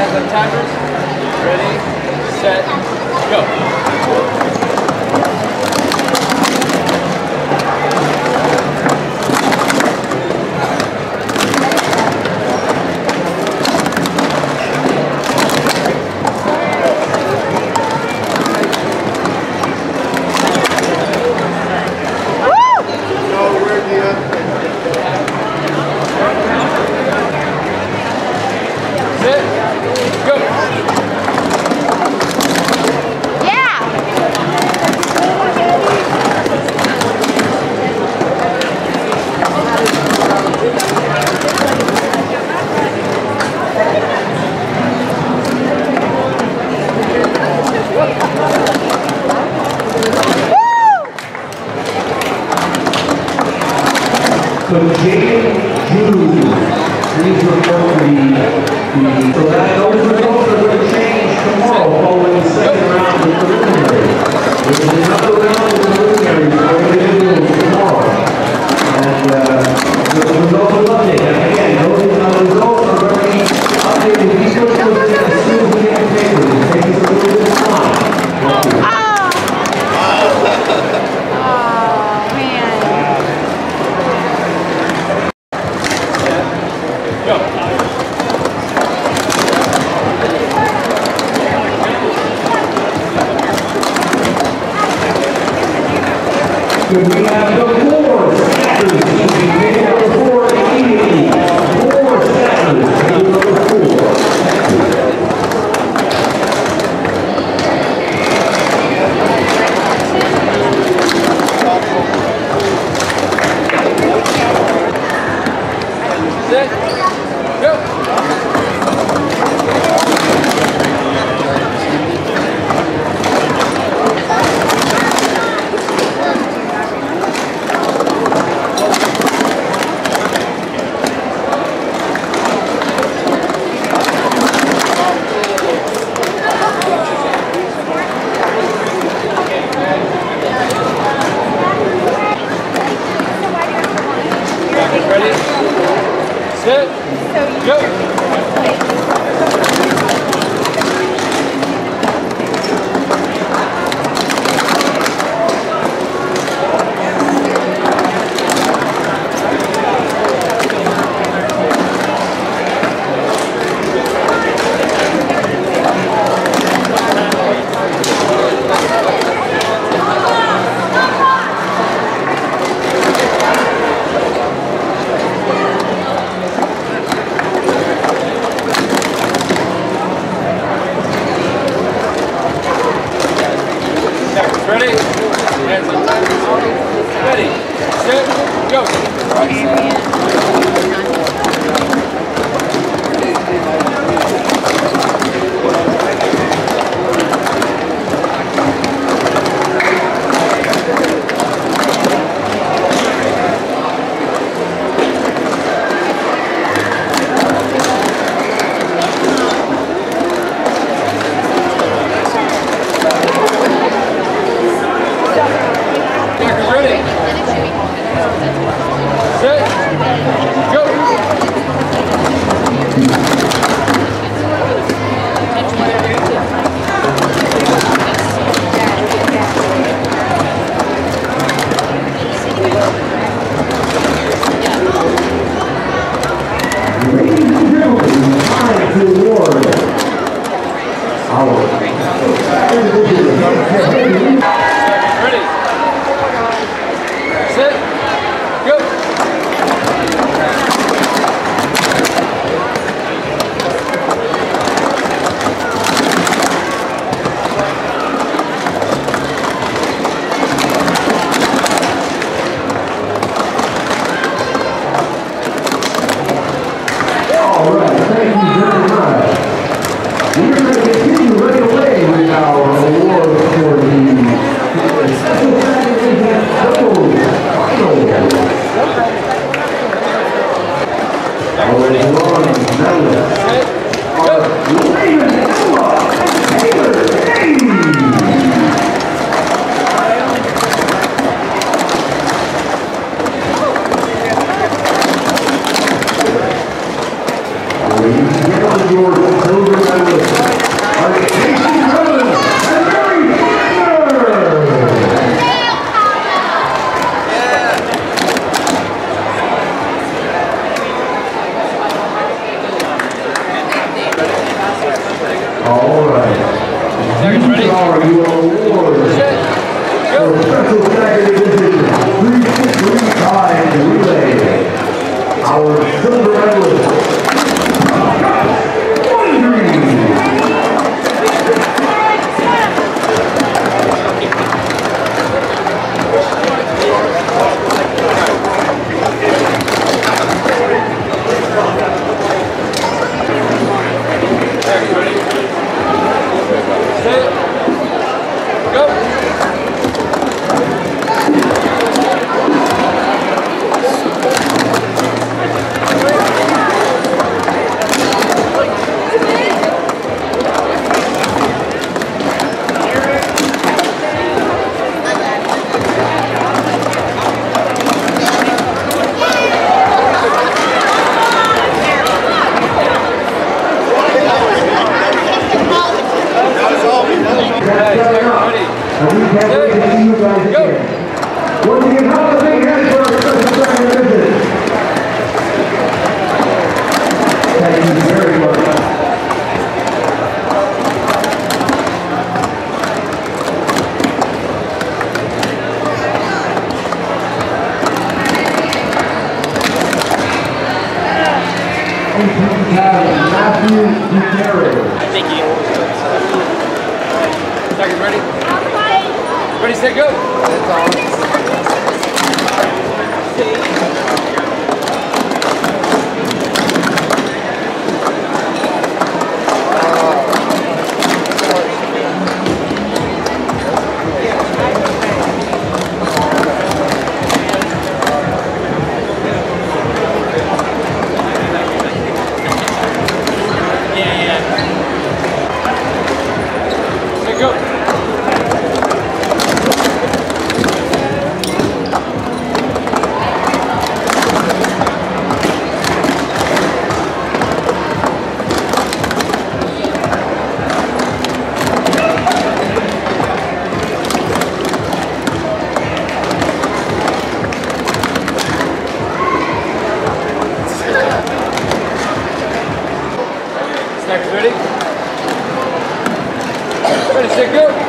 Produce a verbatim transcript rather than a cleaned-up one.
the timers. Ready, set, go. So Jaden Jude, please report the, the, so that those results are going to change tomorrow following the second round of preliminary. There's another round of preliminaries for individuals tomorrow. And uh, the results will update. And again, those uh, results are going to be updated. These are going to as soon as we get the papers. It takes us a little bit of time. Thank you. So we have the four stackers, maybe number four immediately. Four stackers, maybe number four. Set, go. Ready, set, go. Ready? Hands up. Ready, set, go. Ready, set, go. All right, thank you very much. We're going to continue right away with our award for the special packaging double final. Already on medalists are Raven Emma and Taylor Hayes. Ladies and gentlemen, your silver medalist medalists are Casey Rhodes and Mary Wagner. All right. These are your awards for Special Staggered Division three sixty-three times relay. Our silver medalist, and we can't wait to see you guys again. Once again, how the big hands for our Special Staggered Division. Thank you very much. We have Matthew Gutierrez. Thank you. Seconds ready? Ready, set, go! That's all. Ready? Ready, set, go!